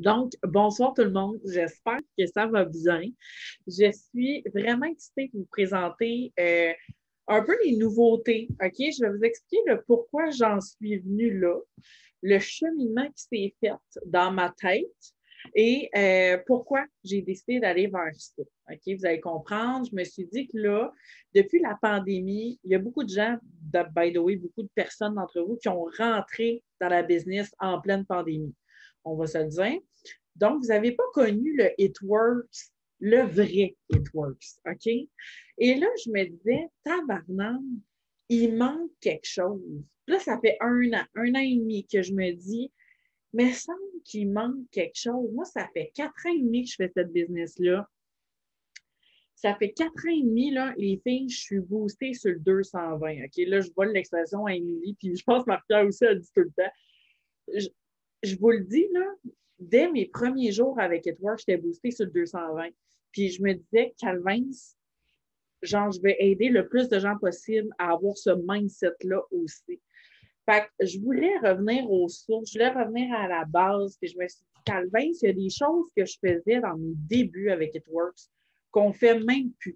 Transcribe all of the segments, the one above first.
Donc, bonsoir tout le monde. J'espère que ça va bien. Je suis vraiment excitée de vous présenter un peu les nouveautés. OK? Je vais vous expliquer le pourquoi j'en suis venue là, le cheminement qui s'est fait dans ma tête et pourquoi j'ai décidé d'aller vers ça. OK? Vous allez comprendre. Je me suis dit que là, depuis la pandémie, il y a beaucoup de gens, by the way, beaucoup de personnes d'entre vous qui ont rentré dans la business en pleine pandémie. On va se le dire. Donc, vous n'avez pas connu le It Works, le vrai It Works, OK? Et là, je me disais, tabarnak, il manque quelque chose. Là, ça fait un an et demi que je me dis, mais il semble qu'il manque quelque chose. Moi, ça fait 4 ans et demi que je fais cette business-là. Ça fait 4 ans et demi, là, les filles, je suis boostée sur le 220. OK? Là, je vole l'expression à Émilie, puis je pense que Marc-Pierre aussi, elle dit tout le temps. Je, je vous le dis, là, dès mes premiers jours avec Edward, j'étais boostée sur le 220. Puis je me disais, Calvin, genre, je vais aider le plus de gens possible à avoir ce mindset-là aussi. Fait que je voulais revenir aux sources, je voulais revenir à la base. Puis je me suis dit, Calvin, il y a des choses que je faisais dans mes débuts avec It Works qu'on fait même plus.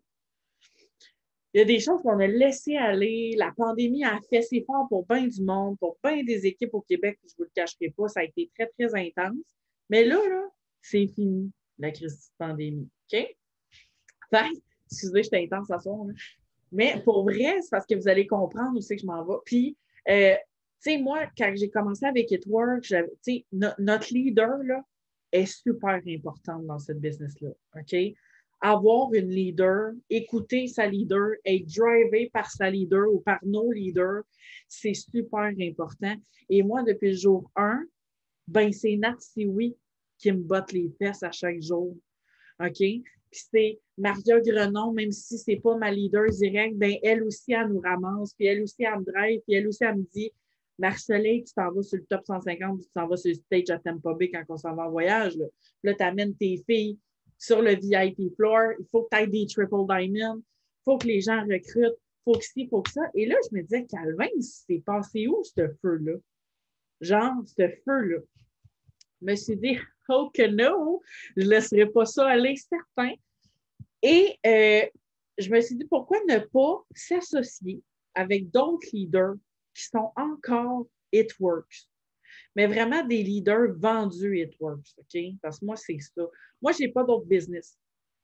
Il y a des choses qu'on a laissées aller. La pandémie a fait ses forts pour bien du monde, pour bien des équipes au Québec, je ne vous le cacherai pas. Ça a été très, très intense. Mais là, c'est fini, la crise de pandémie. OK? Fait, excusez, j'étais intense à soir. Là. Mais pour vrai, c'est parce que vous allez comprendre où c'est que je m'en vais. Puis, tu sais, moi, quand j'ai commencé avec It Work, notre leader, là, est super importante dans cette business-là. OK? Avoir une leader, écouter sa leader, être drivé par sa leader ou par nos leaders, c'est super important. Et moi, depuis le jour 1, ben, c'est Nat oui qui me botte les fesses à chaque jour. OK? Puis c'est Maria Grenon, même si c'est pas ma leader directe, ben elle aussi, elle nous ramasse, puis elle aussi, elle me drive, puis elle aussi, elle me dit Marceline, tu t'en vas sur le top 150, puis tu t'en vas sur le stage à Tampa Bay quand on s'en va en voyage. Là, tu amènes tes filles sur le VIP floor, il faut que tu aies des triple diamonds, il faut que les gens recrutent, il faut que ci, il faut que ça. Et là, je me disais, Calvin, c'est passé où, ce feu-là? Genre, ce feu-là. Je me suis dit, oh que non, je ne laisserai pas ça aller, certain. Et je me suis dit, pourquoi ne pas s'associer avec d'autres leaders qui sont encore It Works, mais vraiment des leaders vendus It Works, OK? Parce que moi, c'est ça. Moi, je n'ai pas d'autre business.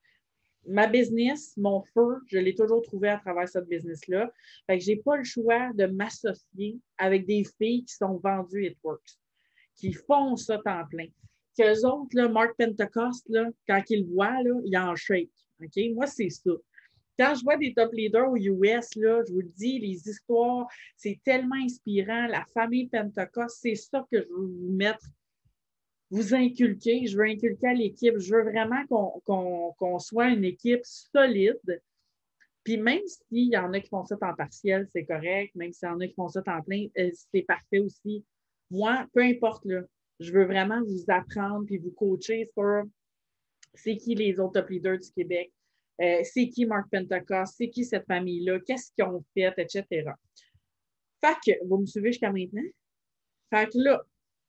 Ma business, mon feu, je l'ai toujours trouvé à travers cette business-là. Fait que je n'ai pas le choix de m'associer avec des filles qui sont vendues It Works, qui font ça temps plein. Qu'eux autres, là, Mark Pentecost, là, quand ils le voient, là, il en shake. OK? Moi, c'est ça. Quand je vois des top leaders aux US, là, je vous le dis, les histoires, c'est tellement inspirant. La famille Pentecost, c'est ça que je veux vous mettre, vous inculquer. Je veux inculquer à l'équipe. Je veux vraiment qu'on soit une équipe solide. Puis même s'il y en a qui font ça temps partiel, c'est correct. Même s'il y en a qui font ça temps plein, c'est parfait aussi. Moi, peu importe, là, je veux vraiment vous apprendre puis vous coacher sur c'est qui les autres top leaders du Québec, c'est qui Mark Pentecost, c'est qui cette famille-là, qu'est-ce qu'ils ont fait, etc. Fait que, vous me suivez jusqu'à maintenant? Fait que là,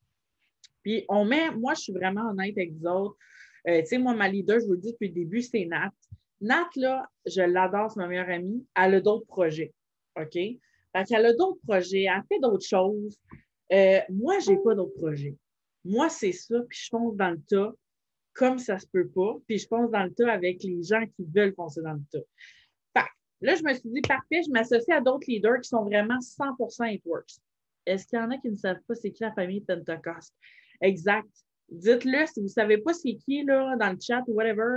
puis on met, moi, je suis vraiment honnête avec vous autres. Tu sais, moi, ma leader, je vous le dis depuis le début, c'est Nat. Nat, là, je l'adore, c'est ma meilleure amie. Elle a d'autres projets. OK? Fait qu'elle a d'autres projets, elle fait d'autres choses. Moi, je n'ai pas d'autres projets. Moi, c'est ça, puis je fonce dans le tas comme ça se peut pas, puis je fonce dans le tas avec les gens qui veulent foncer dans le tas. Fait là, je me suis dit, parfait, je m'associe à d'autres leaders qui sont vraiment 100% It Works. Est-ce qu'il y en a qui ne savent pas c'est qui la famille Pentecost? Exact. Dites-le si vous ne savez pas c'est qui là, dans le chat ou whatever.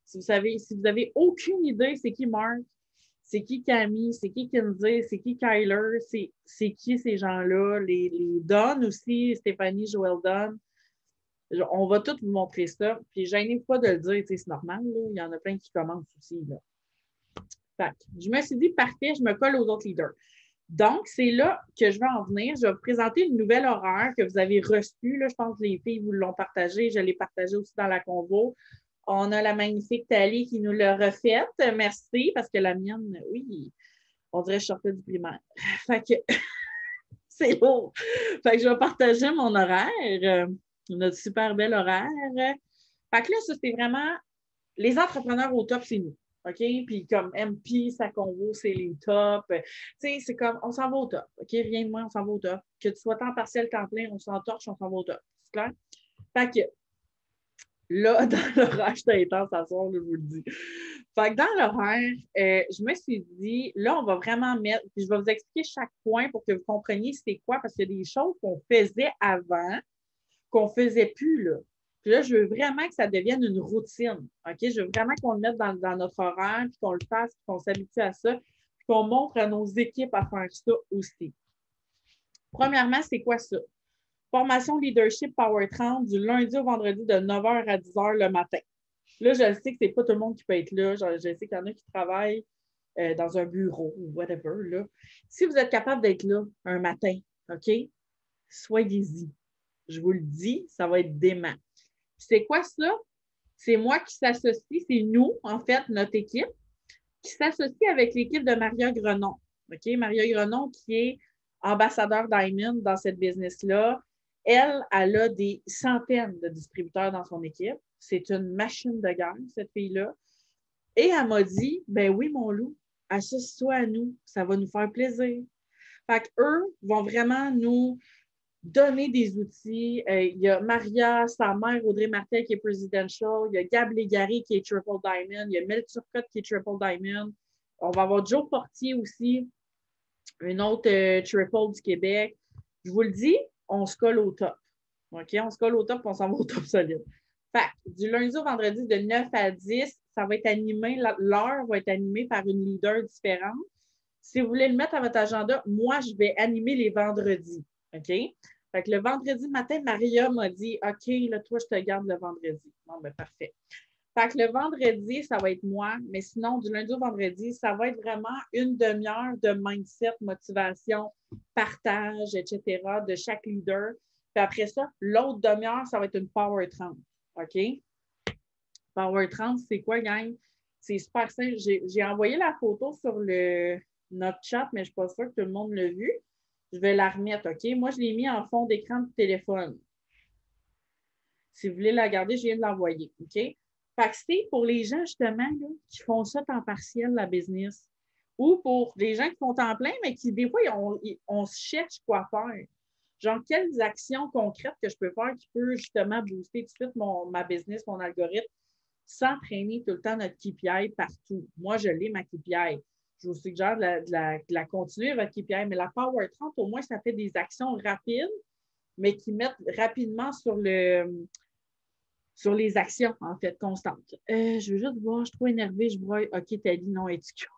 Si vous avez aucune idée c'est qui Mark, c'est qui Camille, c'est qui Kinsey, c'est qui Kyler, c'est qui ces gens-là, les Don aussi, Stéphanie, Joël Don. On va tous vous montrer ça. Puis, gênez pas de le dire, c'est normal. Là. Il y en a plein qui commencent aussi. Là. Fait, je me suis dit, parfait, je me colle aux autres leaders. Donc, c'est là que je vais en venir. Je vais vous présenter une nouvelle horaire que vous avez reçue. Là. Je pense que les filles vous l'ont partagé. Je l'ai partagé aussi dans la convo. On a la magnifique Thalie qui nous l'a refaite. Merci, parce que la mienne, oui, on dirait que je sortais du primaire. Fait que c'est lourd. Fait que je vais partager mon horaire. notre super bel horaire. Fait que là, ça, c'est vraiment les entrepreneurs au top, c'est nous. OK? Puis comme MP, ça convo, c'est les tops. Tu sais, c'est comme, on s'en va au top. OK? Rien de moins, on s'en va au top. Que tu sois temps partiel, temps plein, on s'en torche, on s'en va au top. C'est clair? Fait que là, dans l'horaire, j'étais intense à soir, je vous le dis. Fait que dans l'horaire, je me suis dit, là, on va vraiment mettre, puis je vais vous expliquer chaque point pour que vous compreniez c'est quoi, parce qu'il y a des choses qu'on faisait avant, qu'on ne faisait plus, là. Puis là, je veux vraiment que ça devienne une routine. OK? Je veux vraiment qu'on le mette dans notre horaire, puis qu'on le fasse, puis qu'on s'habitue à ça, puis qu'on montre à nos équipes à faire ça aussi. Premièrement, c'est quoi ça? Formation Leadership Power 30 du lundi au vendredi de 9h à 10h le matin. Là, je sais que c'est pas tout le monde qui peut être là. Je sais qu'il y en a qui travaillent dans un bureau ou whatever. Là. Si vous êtes capable d'être là un matin, OK? Soyez-y. Je vous le dis, ça va être dément. C'est quoi ça? C'est moi qui s'associe, c'est nous, en fait, notre équipe, qui s'associe avec l'équipe de Maria Grenon. OK? Maria Grenon qui est ambassadeur Diamond dans cette business-là. Elle a des centaines de distributeurs dans son équipe. C'est une machine de guerre, cette fille-là. Et elle m'a dit, ben oui, mon loup, associe-toi à nous, ça va nous faire plaisir. Fait qu'eux vont vraiment nous donner des outils. Il y a Maria, sa mère, Audrey Martel, qui est presidential. Il y a Gab Légaré, qui est Triple Diamond. Il y a Mel Turcotte, qui est Triple Diamond. On va avoir Joe Portier aussi, une autre Triple du Québec. Je vous le dis, on se colle au top. OK? On se colle au top, on s'en va au top solide. Fait du lundi au vendredi de 9 à 10, ça va être animé, l'heure va être animée par une leader différente. Si vous voulez le mettre à votre agenda, moi, je vais animer les vendredis. OK? Fait que le vendredi matin, Maria m'a dit OK, là, toi, je te garde le vendredi. Bon, ben parfait. Fait que le vendredi, ça va être moi, mais sinon, du lundi au vendredi, ça va être vraiment une demi-heure de mindset, motivation, partage, etc. de chaque leader. Puis après ça, l'autre demi-heure, ça va être une Power 30. OK? Power 30, c'est quoi, gang? C'est super simple. J'ai envoyé la photo sur notre chat, mais je ne suis pas sûre que tout le monde l'a vu. Je vais la remettre, OK? Moi, je l'ai mis en fond d'écran de téléphone. Si vous voulez la garder, je viens de l'envoyer, OK? Fait que c'est pour les gens, justement, là, qui font ça temps partiel, la business. Ou pour les gens qui font temps plein, mais qui, des fois, on se cherche quoi faire. Genre, quelles actions concrètes que je peux faire qui peut justement booster tout de suite ma business, mon algorithme, sans traîner tout le temps notre KPI partout. Moi, je l'ai, ma KPI. Je vous suggère de la continuer, votre KPI, mais la Power 30, au moins, ça fait des actions rapides, mais qui mettent rapidement sur les actions, en fait, constantes. Je veux juste voir, je suis trop énervée, je broye. OK, Tali, non, es-tu cute?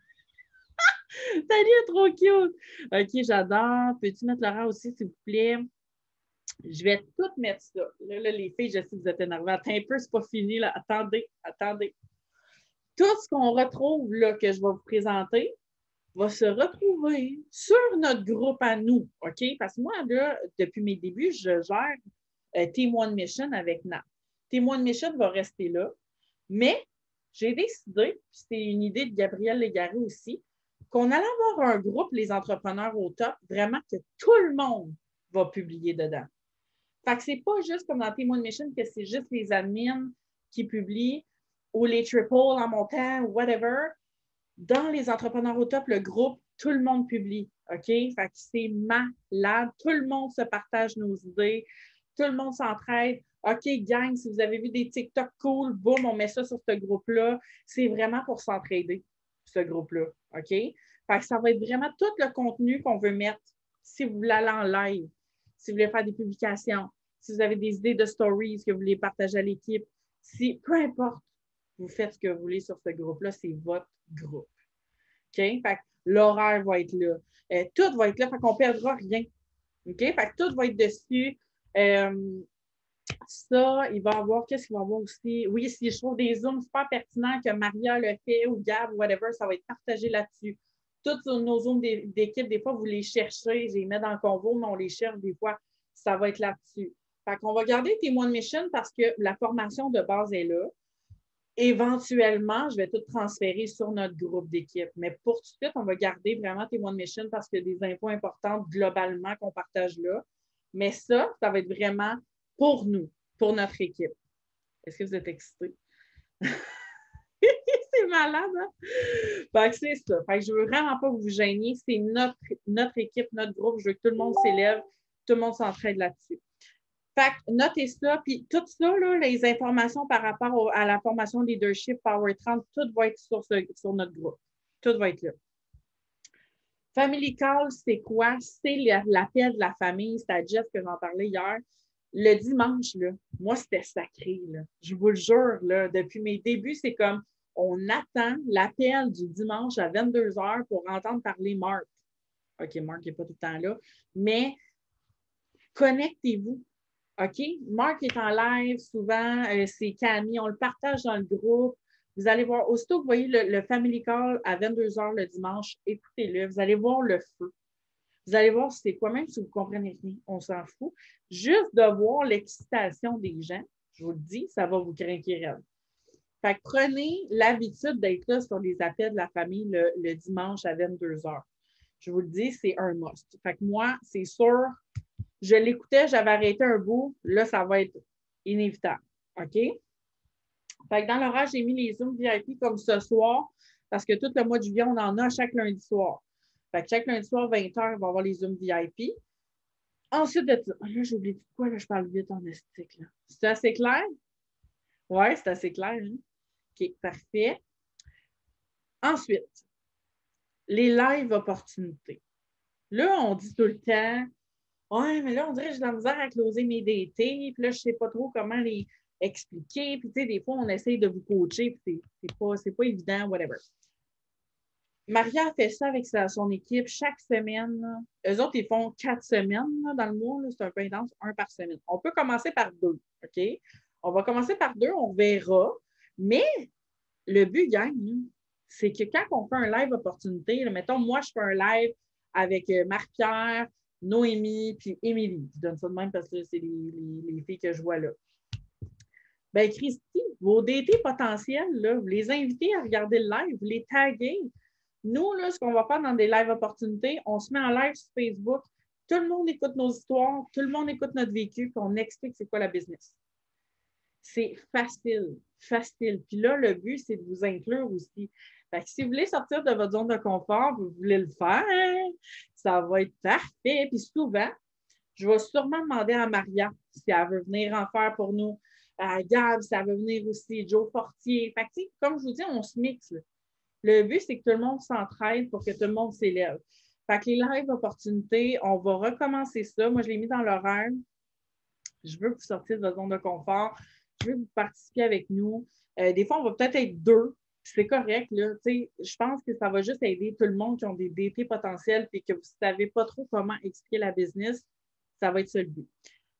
Tali est trop cute! OK, j'adore. Peux-tu mettre Laura aussi, s'il vous plaît? Je vais tout mettre ça. Là, les filles, je sais que vous êtes énervées. Attends un peu, c'est pas fini, là. Attendez. Tout ce qu'on retrouve, là, que je vais vous présenter, va se retrouver sur notre groupe à nous, OK? Parce que moi, là, depuis mes débuts, je gère Team One Mission avec Nat. Team One Mission va rester là, mais j'ai décidé, puis c'est une idée de Gabriel Légaré aussi, qu'on allait avoir un groupe, les entrepreneurs au top, vraiment que tout le monde va publier dedans. Fait que c'est pas juste comme dans Team One Mission que c'est juste les admins qui publient ou les triples en montant ou whatever. Dans les entrepreneurs au top, le groupe, tout le monde publie. OK? Fait que c'est malade. Tout le monde se partage nos idées. Tout le monde s'entraide. OK, gang, si vous avez vu des TikTok cool, boum, on met ça sur ce groupe-là. C'est vraiment pour s'entraider, ce groupe-là. OK? Fait que ça va être vraiment tout le contenu qu'on veut mettre. Si vous voulez aller en live, si vous voulez faire des publications, si vous avez des idées de stories que vous voulez partager à l'équipe, peu importe, vous faites ce que vous voulez sur ce groupe-là, c'est votre groupe. OK? Fait que l'horaire va être là. Tout va être là, fait qu'on ne perdra rien. OK? Fait que tout va être dessus. Ça, il va y avoir, qu'est-ce qu'il va y avoir aussi? Oui, si je trouve des zooms super pertinents que Maria le fait ou Gab ou whatever, ça va être partagé là-dessus. Toutes nos zooms d'équipe, des fois, vous les cherchez, je les mets dans le convo, mais on les cherche des fois, ça va être là-dessus. Fait qu'on va garder Témoin de Mission parce que la formation de base est là. Éventuellement, je vais tout transférer sur notre groupe d'équipe. Mais pour tout de suite, on va garder vraiment Témoin de Mission parce qu'il y a des infos importantes globalement qu'on partage là. Mais ça va être vraiment pour nous, pour notre équipe. Est-ce que vous êtes excités? C'est malade, hein? Fait que c'est ça. Fait que je veux vraiment pas que vous gêniez. C'est notre équipe, notre groupe. Je veux que tout le monde s'élève, tout le monde s'entraide là-dessus. Fait que notez ça. Puis tout ça, là, les informations par rapport à la formation leadership Power 30, tout va être sur notre groupe. Tout va être là. Family Call, c'est quoi? C'est l'appel de la famille. C'est à Jeff que j'en parlais hier. Le dimanche, là, moi, c'était sacré. Là. Je vous le jure, là, depuis mes débuts, c'est comme on attend l'appel du dimanche à 22 h pour entendre parler Marc. OK, Marc n'est pas tout le temps là, mais connectez-vous. OK? Marc est en live souvent, c'est Camille, on le partage dans le groupe. Vous allez voir, aussitôt que vous voyez le Family Call à 22 h le dimanche, écoutez-le, vous allez voir le feu. Vous allez voir c'est quoi, même si vous ne comprenez rien, on s'en fout. Juste de voir l'excitation des gens, je vous le dis, ça va vous craquer raide. Fait que prenez l'habitude d'être là sur les appels de la famille le dimanche à 22 h. Je vous le dis, c'est un must. Fait que moi, c'est sûr, je l'écoutais, j'avais arrêté un bout, là, ça va être inévitable. OK? Fait que dans l'horaire, j'ai mis les Zooms VIP comme ce soir, parce que tout le mois de juillet, on en a chaque lundi soir. Fait que chaque lundi soir, 20 h, on va avoir les Zooms VIP. Ensuite de ça, là, j'ai oublié de quoi, là, je parle vite en esthétique. C'est assez clair? Oui, c'est assez clair. Hein? OK, parfait. Ensuite, les live opportunités. Là, on dit tout le temps, ouais, mais là, on dirait que j'ai de la misère à closer mes DT, puis là, je ne sais pas trop comment les expliquer. Puis, tu sais, des fois, on essaye de vous coacher, puis c'est pas évident, whatever. Maria a fait ça avec son équipe chaque semaine. Là. Eux autres, ils font 4 semaines là, dans le mois. C'est un peu intense, 1 par semaine. On peut commencer par 2, OK? On va commencer par 2, on verra. Mais le but, gang, c'est que quand on fait un live opportunité, là, mettons, moi, je fais un live avec Marc-Pierre, Noémie, puis Émilie. Je donne ça de même parce que c'est les filles que je vois là. Ben, Christy, vos DT potentiels, là, vous les invitez à regarder le live, vous les taguez. Nous, là, ce qu'on va faire dans des live opportunités, on se met en live sur Facebook, tout le monde écoute nos histoires, tout le monde écoute notre vécu, puis on explique c'est quoi la business. C'est facile, facile. Puis là, le but, c'est de vous inclure aussi. Fait que si vous voulez sortir de votre zone de confort, vous voulez le faire, ça va être parfait. Puis souvent, je vais sûrement demander à Maria si elle veut venir en faire pour nous. À Gab, si elle veut venir aussi, Joe Fortier. Fait que, comme je vous dis, on se mixe. Là. Le but, c'est que tout le monde s'entraide pour que tout le monde s'élève. Fait que les live opportunités, on va recommencer ça. Moi, je l'ai mis dans l'horaire. Je veux que vous sortiez de votre zone de confort. Je veux que vous participiez avec nous. Des fois, on va peut-être être 2. C'est correct. Là. Je pense que ça va juste aider tout le monde qui ont des DT potentiels et que vous ne savez pas trop comment expliquer la business. Ça va être ça le but.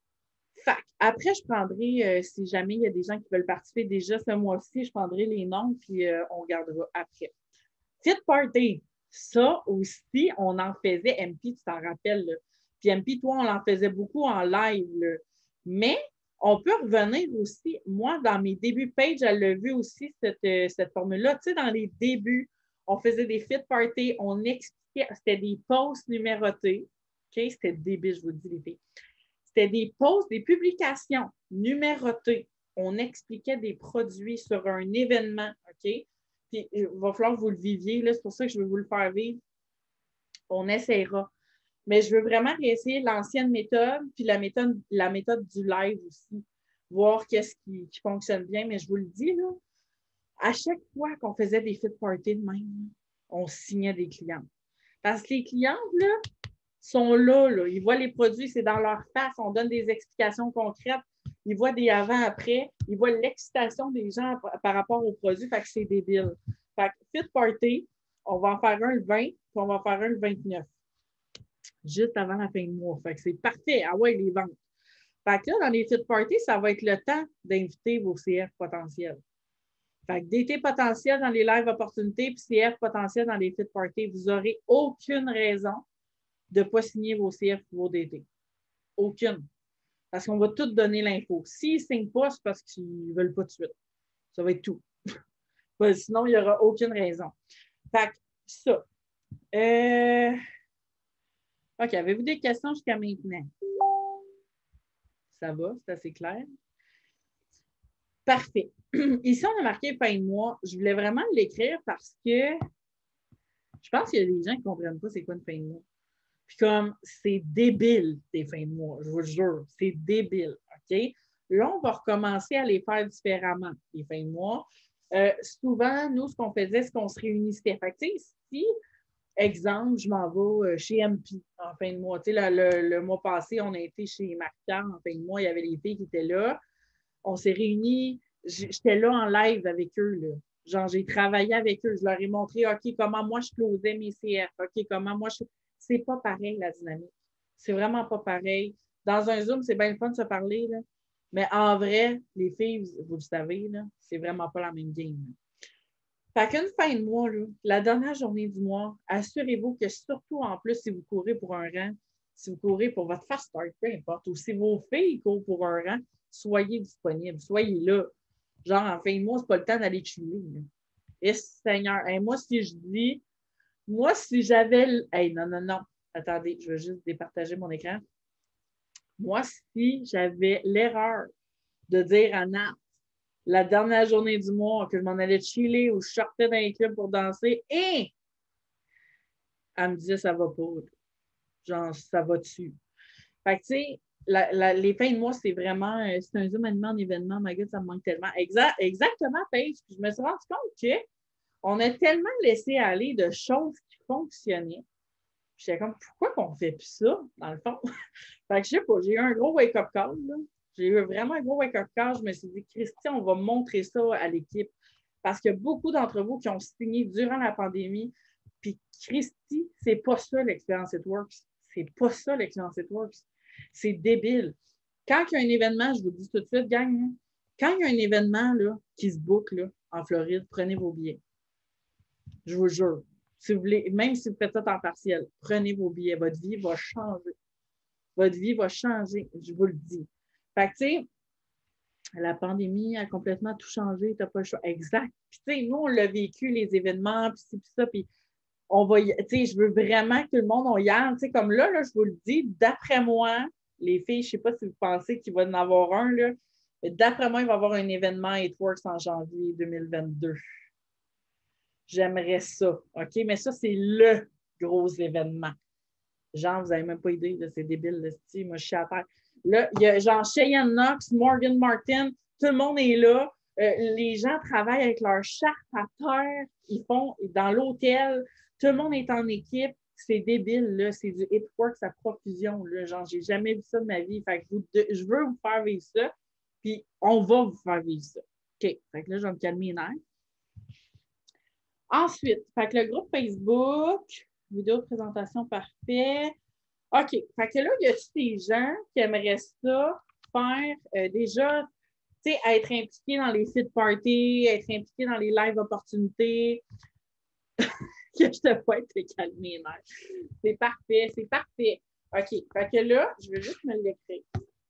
Après, je prendrai, si jamais il y a des gens qui veulent participer déjà ce mois-ci, je prendrai les noms puis on regardera après. Fit Party, ça aussi, on en faisait, MP, tu t'en rappelles. Là. Puis MP, toi, on en faisait beaucoup en live. Là. Mais on peut revenir aussi. Moi, dans mes débuts page, elle l'a vu aussi, cette formule-là. Tu sais, dans les débuts, on faisait des Fit Party, on expliquait, c'était des posts numérotés. OK? C'était débile, je vous dis, les filles. C'était des posts, des publications numérotées. On expliquait des produits sur un événement, OK? Puis il va falloir que vous le viviez, là, c'est pour ça que je veux vous le faire vivre. On essaiera. Mais je veux vraiment réessayer l'ancienne méthode, puis la méthode du live aussi. Voir qu'est-ce qui fonctionne bien. Mais je vous le dis, là, à chaque fois qu'on faisait des fit parties de même, on signait des clients. Parce que les clients, là, sont là, là. Ils voient les produits, c'est dans leur face. On donne des explications concrètes. Ils voient des avant-après. Ils voient l'excitation des gens par rapport aux produits. Fait que c'est débile. Fait que Fit Party, on va en faire un le 20, puis on va en faire un le 29. Juste avant la fin de mois. Fait que c'est parfait. Ah ouais, les ventes. Fait que là, dans les Fit Party, ça va être le temps d'inviter vos CF potentiels. Fait que DT potentiel dans les live opportunités, puis CF potentiel dans les Fit Party. Vous n'aurez aucune raison de ne pas signer vos CF ou vos DT. Aucune. Parce qu'on va tout donner l'info. S'ils ne signent pas, c'est parce qu'ils ne veulent pas de suite. Ça va être tout. Sinon, il n'y aura aucune raison. Fait que ça. OK, avez-vous des questions jusqu'à maintenant? Ça va, c'est assez clair. Parfait. Ici, on a marqué fin de mois. Je voulais vraiment l'écrire parce que je pense qu'il y a des gens qui ne comprennent pas c'est quoi une fin de mois. Puis comme, c'est débile, tes fins de mois, je vous le jure, c'est débile, OK? Là, on va recommencer à les faire différemment, les fins de mois. Souvent, nous, ce qu'on faisait, c'est qu'on se réunissait. Fait que, si, exemple, je m'en vais chez MP en fin de mois. Tu sais, le mois passé, on a été chez Marca en fin de mois, il y avait les filles qui étaient là. On s'est réunis, j'étais là en live avec eux, là. Genre, j'ai travaillé avec eux, je leur ai montré, OK, comment moi je closais mes CF, OK, comment moi je... C'est pas pareil, la dynamique. C'est vraiment pas pareil. Dans un Zoom, c'est bien le fun de se parler, là. Mais en vrai, les filles, vous le savez, là, c'est vraiment pas la même game. Là. Fait qu'une fin de mois, là, la dernière journée du mois, assurez-vous que surtout en plus, si vous courez pour un rang, si vous courez pour votre fast start, peu importe, ou si vos filles courent pour un rang, soyez disponibles, soyez là. Genre, en fin de mois, c'est pas le temps d'aller tuer. Et Seigneur, hey, moi, si j'avais... Hey, non. Attendez, je vais juste départager mon écran. Moi, si j'avais l'erreur de dire à Nat, la dernière journée du mois, que je m'en allais chiller ou je sortais dans les clubs pour danser, et elle me disait, ça va pas. Genre, ça va dessus. Fait que, tu sais, les fins de mois, c'est vraiment, c'est un zoom animé en événement. My God, ça me manque tellement. Exactement, Paige. Puis je me suis rendu compte qu'on a tellement laissé aller de choses qui fonctionnaient. J'étais comme, pourquoi qu'on fait plus ça, dans le fond? Fait que je sais pas, j'ai eu un gros wake-up call, là. J'ai eu vraiment un gros wake-up call. Je me suis dit, Christy, on va montrer ça à l'équipe. Parce qu'il y a beaucoup d'entre vous qui ont signé durant la pandémie. Puis, Christy, c'est pas ça l'expérience It Works. C'est pas ça l'expérience It Works. C'est débile. Quand il y a un événement, je vous le dis tout de suite, gang, hein, quand il y a un événement là, qui se book là, en Floride, prenez vos billets. Je vous jure. Si vous voulez, même si vous faites ça en partiel, prenez vos billets. Votre vie va changer. Votre vie va changer, je vous le dis. Fait que, tu sais, la pandémie a complètement tout changé, tu n'as pas le choix. Exact. Puis, tu sais, nous, on l'a vécu, les événements, puis ci, puis ça, puis on va, tu sais, je veux vraiment que tout le monde on y aille. Tu sais, comme là, je vous le dis, d'après moi, les filles, je ne sais pas si vous pensez qu'il va y en avoir un, là, mais d'après moi, il va y avoir un événement It Works en janvier 2022. J'aimerais ça, OK? Mais ça, c'est le gros événement. Genre, vous n'avez même pas idée, là, c'est débile, là, moi, je suis à terre. Là, il y a genre Cheyenne Knox, Morgan Martin, tout le monde est là. Les gens travaillent avec leur charte à terre, ils font dans l'hôtel, tout le monde est en équipe. C'est débile, là, c'est du It Works à profusion, là. Genre, j'ai jamais vu ça de ma vie. Fait que je veux vous faire vivre ça, puis on va vous faire vivre ça. OK, fait que là, je vais me calmer les nerfs. Ensuite, fait que le groupe Facebook, vidéo de présentation parfait. OK. Fait que là, il y a des gens qui aimeraient ça faire déjà, tu sais, être impliqués dans les fit parties, être impliqués dans les live opportunités. Que je te vois te calmer, mère. C'est parfait, c'est parfait. OK. Fait que là, je vais juste me l'écrire.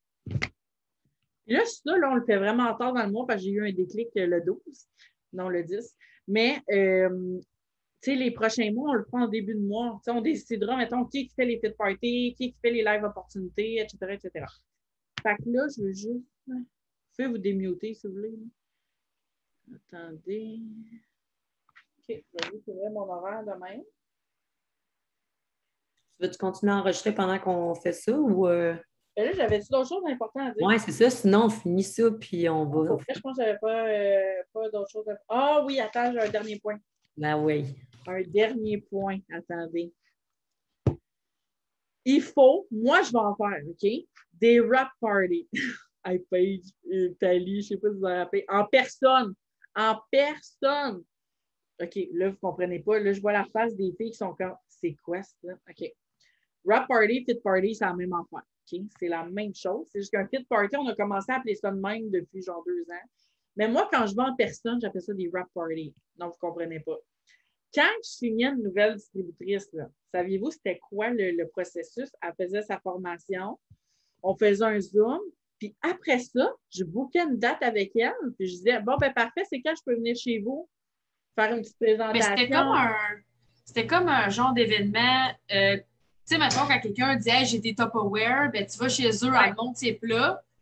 Là, ça, là, on le fait vraiment tard dans le mois parce que j'ai eu un déclic le 12, non le 10. Mais tu sais, les prochains mois, on le prend en début de mois. T'sais, on décidera, mettons, qui fait les fit parties, qui fait les live opportunités, etc., etc. Fait que là, je veux juste... Je vais vous démuter, si vous voulez. Attendez. OK, je vais juste ouvrir mon horaire demain. Veux-tu continuer à enregistrer pendant qu'on fait ça ou... Ben là, j'avais-tu d'autres choses importantes à dire? Oui, c'est ça. Sinon, on finit ça, puis on va... Après, je pense que j'avais pas d'autres choses à... Ah oui, attends, j'ai un dernier point. Ben oui. Un dernier point, attendez. Il faut, moi, je vais en faire, OK? Des rap parties. iPage, Tali, je ne sais pas si vous en rappelez. En personne. En personne. OK, là, vous ne comprenez pas. Là, je vois la face des filles qui sont comme, c'est quoi ça? OK. Rap party, fit party, c'est la même affaire. OK? C'est la même chose. C'est juste qu'un fit party, on a commencé à appeler ça de même depuis genre 2 ans. Mais moi, quand je vais en personne, j'appelle ça des rap parties. Donc, vous ne comprenez pas. Quand je signais une nouvelle distributrice, là, saviez-vous c'était quoi le processus? Elle faisait sa formation, on faisait un Zoom, puis après ça, je bookais une date avec elle, puis je disais, bon, ben parfait, c'est quand je peux venir chez vous, faire une petite présentation. Mais c'était comme un genre d'événement, tu sais, maintenant, quand quelqu'un dit, hey, j'ai des Tupperware, ben tu vas chez eux, elle monte ses plats,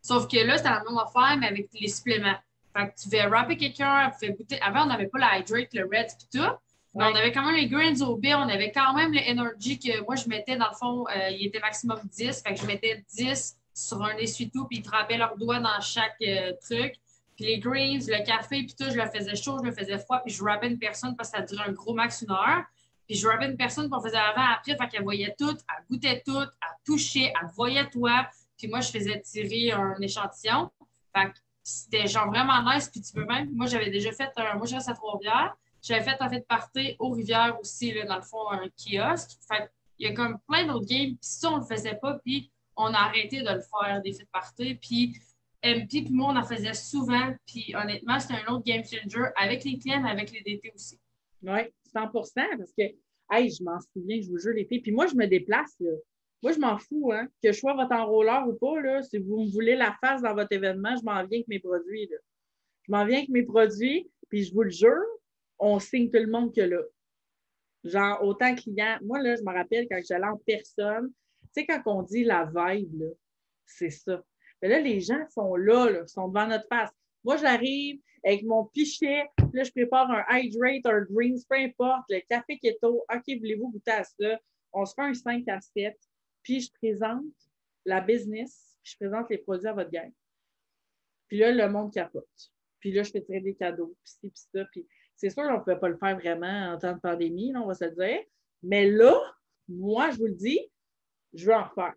Sauf que là, c'était la même affaire, mais avec les suppléments. Fait que tu fais rapper quelqu'un, tu fais goûter. Avant, on n'avait pas le Hydrate, le Red et tout. Mais on avait quand même les Greens au B, on avait quand même le Energy que moi, je mettais dans le fond, il était maximum 10. Fait que je mettais 10 sur un essuie-tout, puis ils trempaient leurs doigts dans chaque truc. Puis les greens, le café, puis tout, je le faisais chaud, je le faisais froid, puis je rappais une personne parce que ça durait un gros max 1 heure. Puis je rappais une personne, puis on faisait avant, après, fait qu'elle voyait tout, elle goûtait tout, elle touchait, elle voyait toi. Puis moi, je faisais tirer un échantillon. Fait que c'était genre vraiment nice, puis tu peux même, moi, j'avais déjà fait, moi, je reste à Trois-Rivières, j'avais fait un fait de party aux Rivières aussi, là, dans le fond, un kiosque. Fait il y a comme plein d'autres games, puis ça, on le faisait pas, puis on a arrêté de le faire, des fêtes de party, puis MP puis moi, on en faisait souvent. Puis honnêtement, c'était un autre game changer avec les clients, mais avec les DT aussi. Oui, 100%, parce que, hey, je m'en souviens, je vous jure, l'été. Puis moi, je me déplace, là. Moi, je m'en fous, hein. Que je sois votre enrôleur ou pas, là, si vous me voulez la face dans votre événement, je m'en viens avec mes produits, là. Je m'en viens avec mes produits, puis je vous le jure, on signe tout le monde que là. Genre, autant client. Moi, là, je me rappelle quand j'allais en personne, tu sais, quand on dit la vibe, là, c'est ça. Mais là, les gens sont là, sont devant notre face. Moi, j'arrive avec mon pichet, là, je prépare un hydrate, un greens, peu importe, le café keto. OK, voulez-vous goûter à ça? On se fait un 5 à 7, puis je présente la business, puis je présente les produits à votre gang. Puis là, le monde capote. Puis là, je fais tirer des cadeaux, puis ci, puis ça. Puis c'est sûr qu'on ne pouvait pas le faire vraiment en temps de pandémie, là, on va se le dire. Mais là, moi, je vous le dis, je veux en refaire.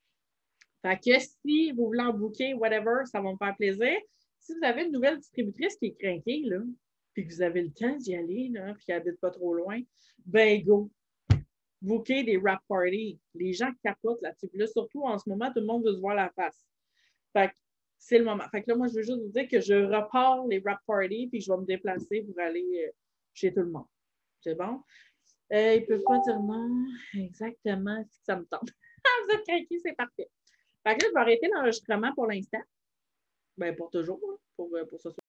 Fait que si vous voulez en booker, whatever, ça va me faire plaisir. Si vous avez une nouvelle distributrice qui est craquée, là, puis que vous avez le temps d'y aller, là, puis qui n'habite pas trop loin, ben go! Booker des rap parties. Les gens capotent là-dessus. Puis là, surtout en ce moment, tout le monde veut se voir la face. Fait que c'est le moment. Fait que là, moi, je veux juste vous dire que je repars les rap parties, puis je vais me déplacer pour aller chez tout le monde. C'est bon? Ils ne peuvent pas dire non exactement si ça me tente. Vous êtes craqués, c'est parfait. Fait que là, je vais arrêter l'enregistrement pour l'instant. Ben, pour toujours, pour ce soir.